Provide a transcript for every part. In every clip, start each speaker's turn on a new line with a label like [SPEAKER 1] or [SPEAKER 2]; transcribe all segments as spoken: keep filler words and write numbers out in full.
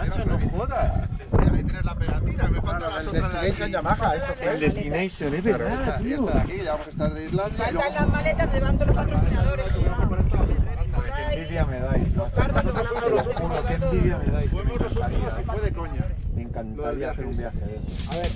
[SPEAKER 1] macho, no jodas.
[SPEAKER 2] Sí, sí, ahí tienes la pegatina, me falta las otras de
[SPEAKER 1] Destination
[SPEAKER 2] aquí.
[SPEAKER 1] Yamaha, esto fue. El Destination, es
[SPEAKER 2] Claro,
[SPEAKER 1] verdad,
[SPEAKER 2] esta,
[SPEAKER 1] tío.
[SPEAKER 2] esta de aquí, ya vamos a estar de Islandia.
[SPEAKER 3] Faltan las maletas llevando los patrocinadores.
[SPEAKER 2] Que vamos a poner todas las palandas.
[SPEAKER 1] Qué envidia me dais, ¿no?
[SPEAKER 2] Nosotros fuimos los últimos,
[SPEAKER 1] Qué envidia me dais.
[SPEAKER 2] fuimos los últimos y fue de coña.
[SPEAKER 1] Me encantaría hacer un viaje de eso.
[SPEAKER 2] A ver.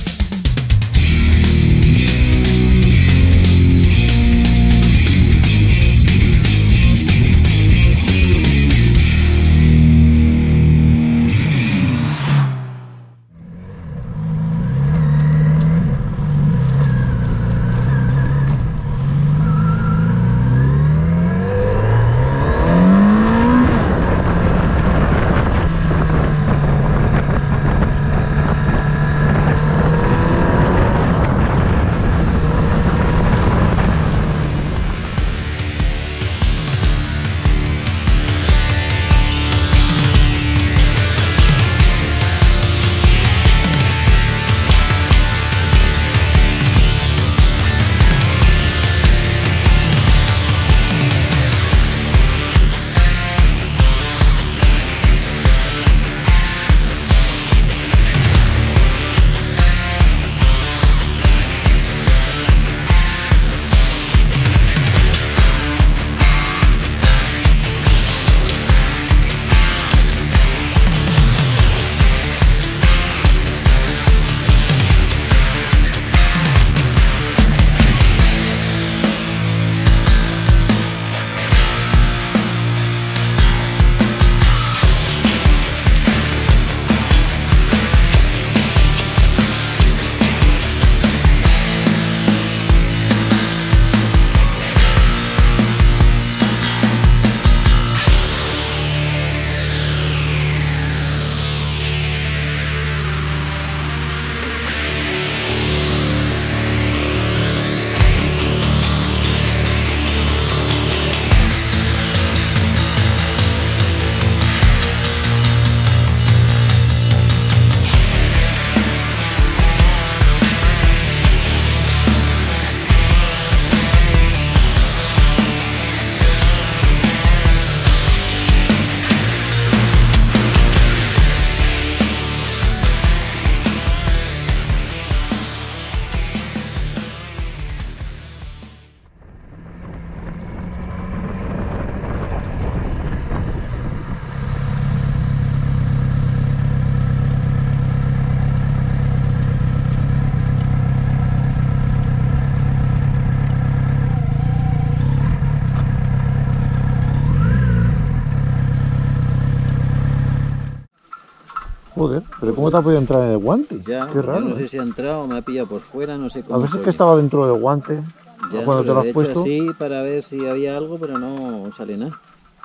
[SPEAKER 1] Joder, pero ¿cómo te ha podido entrar en el guante?
[SPEAKER 4] Ya,
[SPEAKER 1] Qué raro.
[SPEAKER 4] yo no sé
[SPEAKER 1] ¿eh?
[SPEAKER 4] si ha entrado, me ha pillado por fuera, no sé cómo.
[SPEAKER 1] A veces
[SPEAKER 4] fue.
[SPEAKER 1] que estaba dentro del guante,
[SPEAKER 4] Ya,
[SPEAKER 1] cuando te
[SPEAKER 4] pero
[SPEAKER 1] lo
[SPEAKER 4] he
[SPEAKER 1] has
[SPEAKER 4] hecho
[SPEAKER 1] puesto.
[SPEAKER 4] así para ver si había algo, pero no sale nada.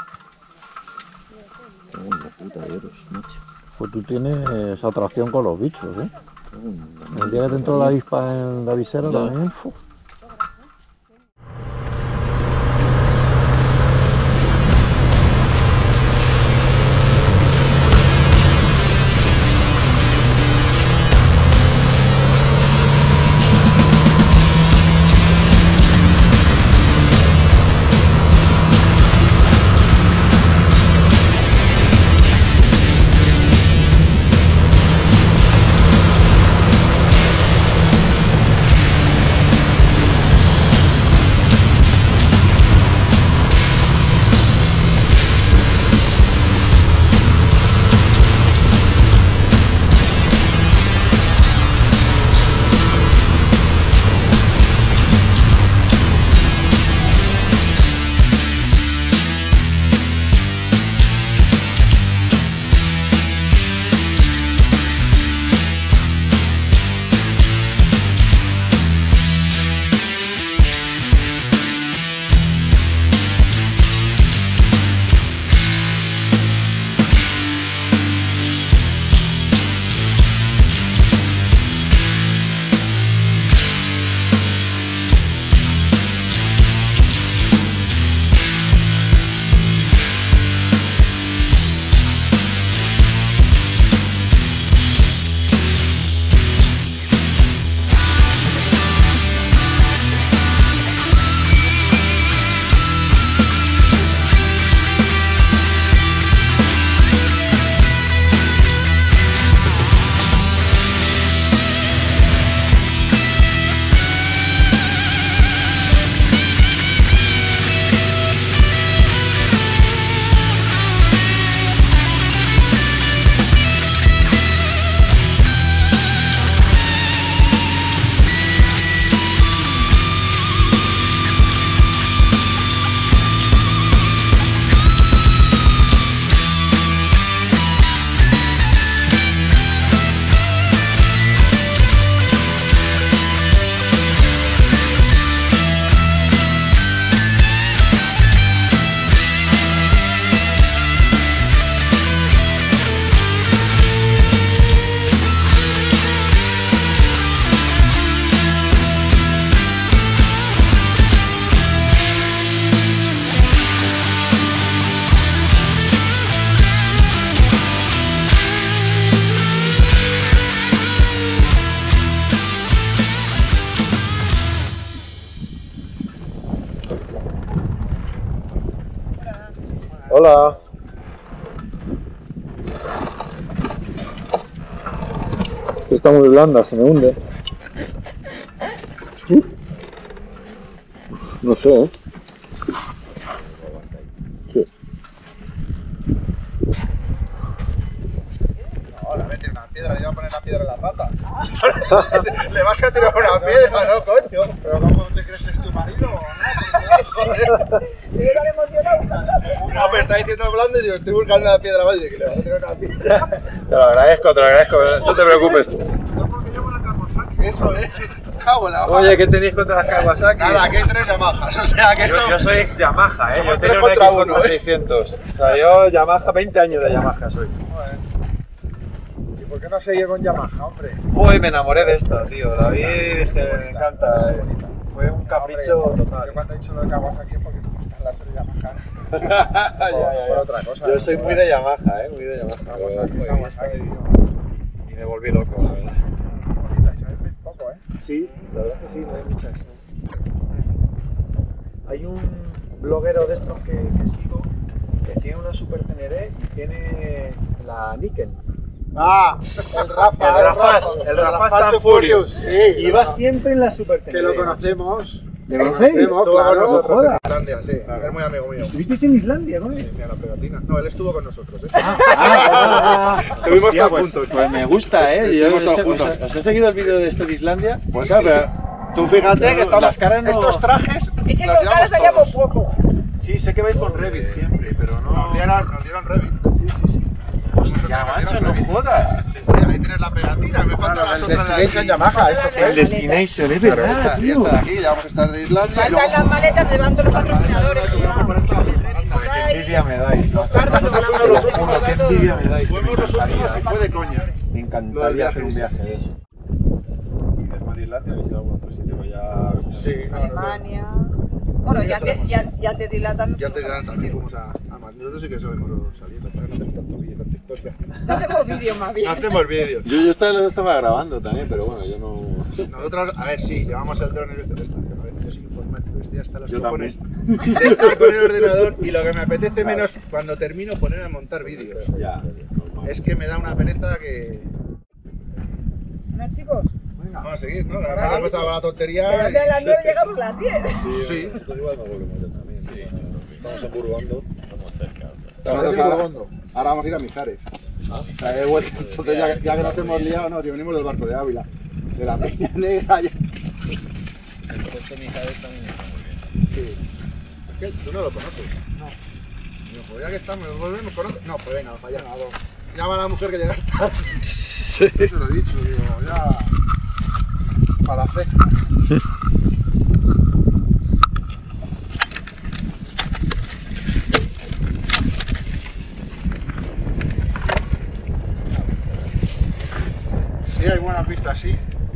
[SPEAKER 4] Cago en la puta de oros, macho.
[SPEAKER 1] Pues tú tienes atracción con los bichos, ¿eh?
[SPEAKER 4] Cago en la
[SPEAKER 1] El día que te entró la avispa en la visera
[SPEAKER 4] Ya.
[SPEAKER 1] también. ¡Fu! Hola. Está muy blanda, se me hunde. ¿Sí? No sé, ¿eh? Sí.
[SPEAKER 2] No, le metes una piedra, le iba a poner la piedra en la pata. Le vas a tirar una piedra, ¿no, coño? Pero ¿cómo te crees que es tu marido o no? Joder.
[SPEAKER 3] Yo tan emocionado.
[SPEAKER 2] No, me está diciendo blando y digo, estoy buscando una piedra más y digo, que le vas a tirar una piedra.
[SPEAKER 5] Te lo agradezco, te lo agradezco, no te preocupes.
[SPEAKER 2] No porque llevo la Kawasaki. Eso es. Cago en la hoja.
[SPEAKER 5] Oye, ¿qué tenéis contra las Kawasaki?
[SPEAKER 2] Nada, que hay tres Yamahas, o sea que
[SPEAKER 5] Yo,
[SPEAKER 2] esto...
[SPEAKER 5] yo soy ex Yamaha, ¿eh?
[SPEAKER 2] Somos
[SPEAKER 5] Yo
[SPEAKER 2] tres
[SPEAKER 5] tenía una
[SPEAKER 2] contra
[SPEAKER 5] X
[SPEAKER 2] uno,
[SPEAKER 5] contra
[SPEAKER 2] ¿eh?
[SPEAKER 5] seiscientos. O sea, yo Yamaha, veinte años de Yamaha soy.
[SPEAKER 2] Joder. ¿Y por qué no seguí con Yamaha, hombre?
[SPEAKER 5] Joder, me enamoré de esto, tío. David, dije, me encanta. eh. Fue un capricho
[SPEAKER 2] Hombre,
[SPEAKER 5] total.
[SPEAKER 2] Yo cuando he dicho lo de Kawasaki es porque me gustan las tres Yamaha.
[SPEAKER 5] ya, ya,
[SPEAKER 2] Por
[SPEAKER 5] ya.
[SPEAKER 2] otra cosa.
[SPEAKER 5] Yo soy muy de Yamaha, ¿eh? Muy de Yamaha.
[SPEAKER 2] Kawasaki,
[SPEAKER 5] Pero,
[SPEAKER 2] Kawasaki,
[SPEAKER 5] joder,
[SPEAKER 2] tío.
[SPEAKER 5] y me volví loco, la verdad.
[SPEAKER 2] Bonita, y sabes muy poco, ¿eh?
[SPEAKER 5] Sí, la verdad que sí, no hay muchas. Hay un bloguero de estos que, que sigo que tiene una Super Teneré y tiene la Nickel.
[SPEAKER 2] Ah, el Rafa,
[SPEAKER 5] El Rafast, el Rafast Tan Furious.
[SPEAKER 2] Sí,
[SPEAKER 5] Y va siempre en la Super
[SPEAKER 2] que
[SPEAKER 5] Teneré.
[SPEAKER 2] lo conocemos.
[SPEAKER 5] ¿Le conocéis?
[SPEAKER 2] Conocemos,
[SPEAKER 5] Estuvo
[SPEAKER 2] claro,
[SPEAKER 5] con nosotros
[SPEAKER 2] en
[SPEAKER 5] en
[SPEAKER 2] Islandia, sí. Es muy amigo mío.
[SPEAKER 5] ¿Estuvisteis en Islandia con
[SPEAKER 2] Sí,
[SPEAKER 5] él?
[SPEAKER 2] mira la pegatina. No, él estuvo con nosotros, ¿eh?
[SPEAKER 5] Estuvimos
[SPEAKER 2] Hostia,
[SPEAKER 5] todos
[SPEAKER 2] pues-
[SPEAKER 5] juntos. Pues me gusta, ¿eh? Yo
[SPEAKER 2] Estuvimos
[SPEAKER 5] os,
[SPEAKER 2] todos
[SPEAKER 5] he- os he-
[SPEAKER 2] juntos.
[SPEAKER 5] os he seguido el vídeo de este de Islandia.
[SPEAKER 2] Pues
[SPEAKER 5] claro,
[SPEAKER 2] sí.
[SPEAKER 5] pero
[SPEAKER 2] Tú fíjate que estamos...
[SPEAKER 5] las caras no...
[SPEAKER 2] Estos trajes
[SPEAKER 3] Es que
[SPEAKER 2] los
[SPEAKER 3] con caras
[SPEAKER 2] llevamos
[SPEAKER 3] salíamos
[SPEAKER 2] todos.
[SPEAKER 3] poco.
[SPEAKER 5] Sí, sé que vais con Revit siempre, pero no...
[SPEAKER 2] Nos dieron, nos dieron Revit.
[SPEAKER 5] Sí, sí, sí. Hostia, macho, no jodas.
[SPEAKER 2] Sí, sí, ahí tienes la pegatina. Me faltan las otras de aquí.
[SPEAKER 3] Yamaha, esto fue.
[SPEAKER 5] El Destination, es
[SPEAKER 2] Claro,
[SPEAKER 5] verdad,
[SPEAKER 2] esta, y
[SPEAKER 5] tío.
[SPEAKER 2] esta de aquí, ya vamos a estar de Islandia. y
[SPEAKER 3] Faltan
[SPEAKER 2] luego-
[SPEAKER 3] las maletas llevando los patrocinadores.
[SPEAKER 2] Vamos a poner todas las maletas.
[SPEAKER 5] Qué envidia me dais.
[SPEAKER 3] Los cardos, los
[SPEAKER 5] Os lo juro, qué envidia me dais. que
[SPEAKER 2] Fuimos
[SPEAKER 5] Me
[SPEAKER 2] los últimos
[SPEAKER 5] encantaría,
[SPEAKER 2] y fue de coña.
[SPEAKER 5] me
[SPEAKER 2] Lo del
[SPEAKER 5] encantaría hacer un
[SPEAKER 2] viaje,
[SPEAKER 5] viaje de eso. Y después de Islandia habéis ido a algún otro sitio, pues ya...
[SPEAKER 2] Sí,
[SPEAKER 3] Alemania. Bueno, ya antes, ya, ya antes de Irlanda no
[SPEAKER 2] Ya antes
[SPEAKER 3] fuimos
[SPEAKER 2] ya también fuimos a, a más. Nosotros sí que sabemos saliendo, pero no tenemos tanto vídeo, tanta historia.
[SPEAKER 3] No hacemos vídeos más bien.
[SPEAKER 2] No hacemos vídeos.
[SPEAKER 5] Yo, yo estaba, lo estaba grabando también, pero bueno, yo no...
[SPEAKER 2] Nosotros, a ver, sí, llevamos el dron y el esta, que a veces yo soy informático, estoy hasta los
[SPEAKER 5] Yo
[SPEAKER 2] cojones de estar con el ordenador y lo que me apetece menos cuando termino poner a montar vídeos.
[SPEAKER 5] Ya, normal.
[SPEAKER 2] Es que me da una pereza que...
[SPEAKER 3] ¿No, chicos?
[SPEAKER 2] Vamos a seguir, ¿no? La verdad que empezado con la tontería.
[SPEAKER 3] Pero
[SPEAKER 2] y-
[SPEAKER 3] de las nueve llegamos a las diez.
[SPEAKER 2] Sí.
[SPEAKER 5] Nosotros igual nos volvemos ya también. Sí. Estamos en Burgondo. Estamos cerca.
[SPEAKER 2] Ahora, ahora- ahora vamos a ir a Mijares. Ah, he vuelto. Entonces, ya, ya que nos hemos liado, no, que venimos del barco de Ávila. De la Peña Negra. Ya.
[SPEAKER 4] El puesto Mijares también está muy bien.
[SPEAKER 2] Sí. ¿Qué? ¿Tú no lo conoces? No. Digo, pues ya que estamos, ¿nos volvemos? ¿Conoces? No, pues venga, para allá. Llama a la mujer que llega tarde.
[SPEAKER 5] Sí.
[SPEAKER 2] Eso lo he dicho, digo, ya. Para hacer. Sí, hay buena pista, sí.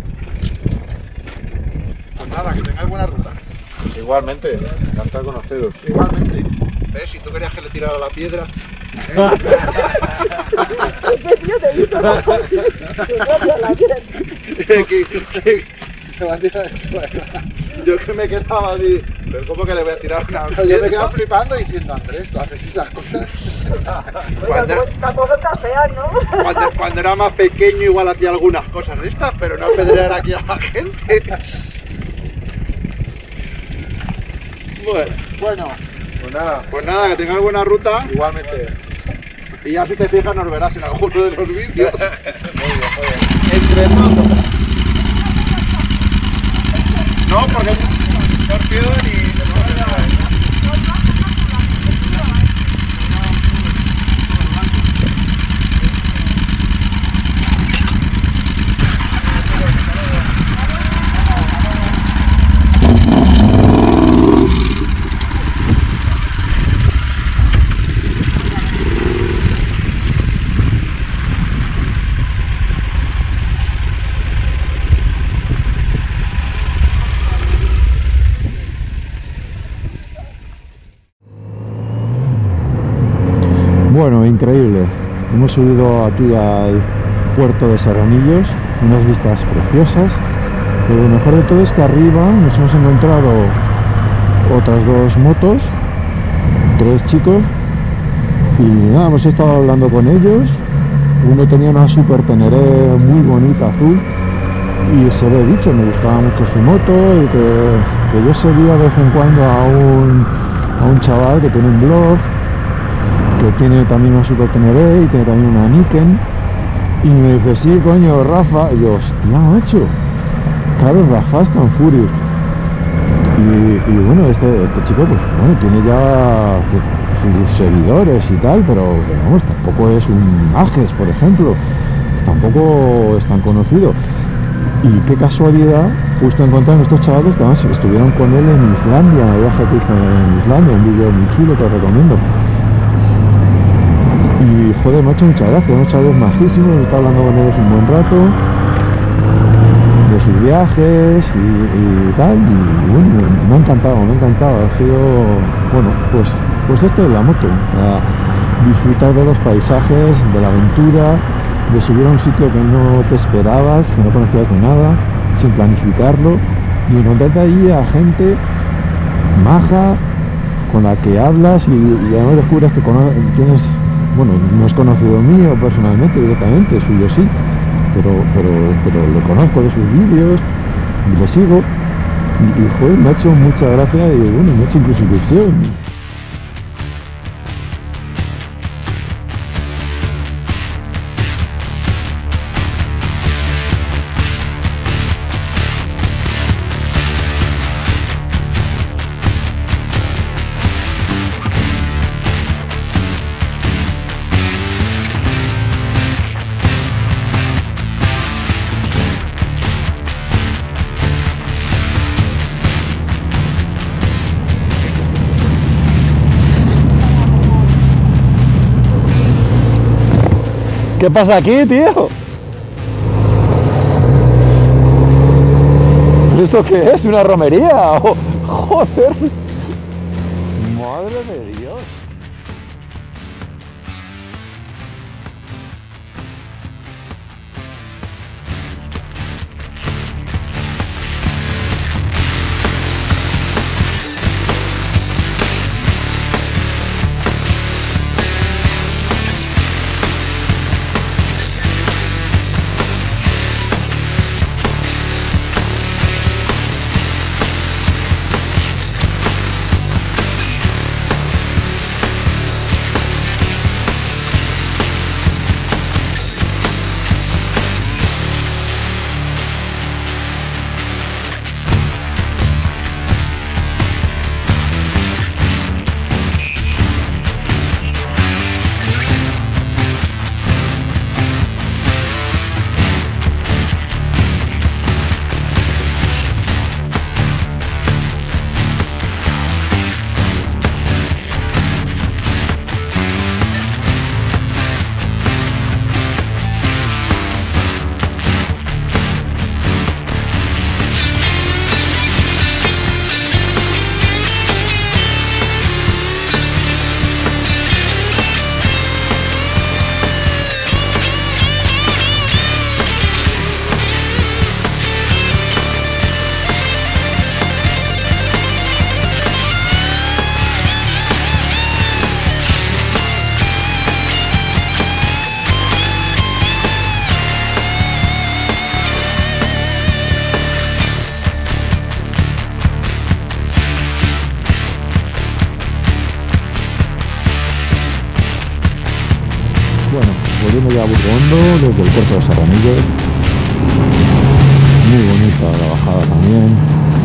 [SPEAKER 2] Pues nada, que tengáis buena ruta.
[SPEAKER 5] Pues igualmente, encantado de conoceros.
[SPEAKER 2] Igualmente. ¿Ves? Si tú querías que le tirara la piedra.
[SPEAKER 3] ¿Qué tío te dijo? Que no te la quieres.
[SPEAKER 2] que, que, que me han tirado- yo que me quedaba así, pero ¿cómo que le voy a tirar una piedra? Yo me quedaba flipando diciendo, Andrés, tú haces esas cosas. Cuando, era-
[SPEAKER 3] Tampoco está fea, ¿no?
[SPEAKER 2] cuando, cuando era más pequeño igual hacía algunas cosas de estas, pero no pedrear aquí a la gente. Bueno, bueno,
[SPEAKER 5] Pues nada,
[SPEAKER 2] pues nada, que tengas buena ruta
[SPEAKER 5] igualmente.
[SPEAKER 2] y ya si te fijas nos verás en alguno de los vídeos.
[SPEAKER 5] Muy bien, muy bien.
[SPEAKER 2] Entre todos. No, porque es un escorpión y...
[SPEAKER 1] Bueno, increíble. Hemos subido aquí al puerto de Serranillos, unas vistas preciosas. Pero lo mejor de todo es que arriba nos hemos encontrado otras dos motos, tres chicos, Y nada, hemos estado hablando con ellos. Uno tenía una Super Teneré muy bonita, azul, y se lo he dicho, me gustaba mucho su moto y que, que yo seguía de vez en cuando a un, a un chaval que tiene un blog, que tiene también una Super Teneré y tiene también una Niken, y me dice, sí, coño, Rafa, y yo, hostia, macho, claro, Rafa está en Furious. Y, y bueno, este, este chico, pues bueno, tiene ya sus seguidores y tal, pero vamos, tampoco es un Ajes, por ejemplo, tampoco es tan conocido. Y qué casualidad, justo encontraron estos chavales que además estuvieron con él en Islandia, en el viaje que hizo en Islandia, un vídeo muy chulo que os recomiendo. Y joder, macho, muchas gracias, unos chavales majísimos, he estado hablando con ellos un buen rato de sus viajes y, y tal, y bueno, me ha encantado, me ha encantado, ha sido, bueno, pues, pues esto es la moto, a disfrutar de los paisajes, de la aventura, de subir a un sitio que no te esperabas, que no conocías de nada, sin planificarlo, y encontrarte allí a gente maja, con la que hablas y, y además descubres que tienes, bueno, no es conocido mío personalmente, directamente, suyo sí, pero, pero, pero le conozco de sus vídeos y le sigo, y, y joder, me ha hecho mucha gracia y bueno, me ha hecho incluso ilusión. ¿Qué pasa aquí, tío? ¿Pero esto qué es? ¿Una romería? Oh, joder. Madre de Dios. Bueno, volviendo ya a Burgondo, desde el puerto de Serranillos. Muy bonita la bajada también.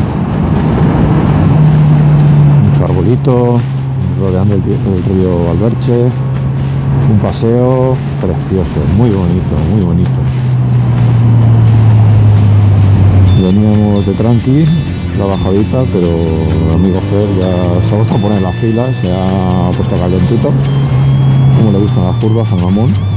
[SPEAKER 1] Mucho arbolito, rodeando el, el río Alberche. Un paseo precioso, muy bonito, muy bonito. Veníamos de tranqui, la bajadita, pero el amigo Fer ya se ha vuelto a poner las pilas, se ha puesto calentito. Como le gustan las curvas al mamón.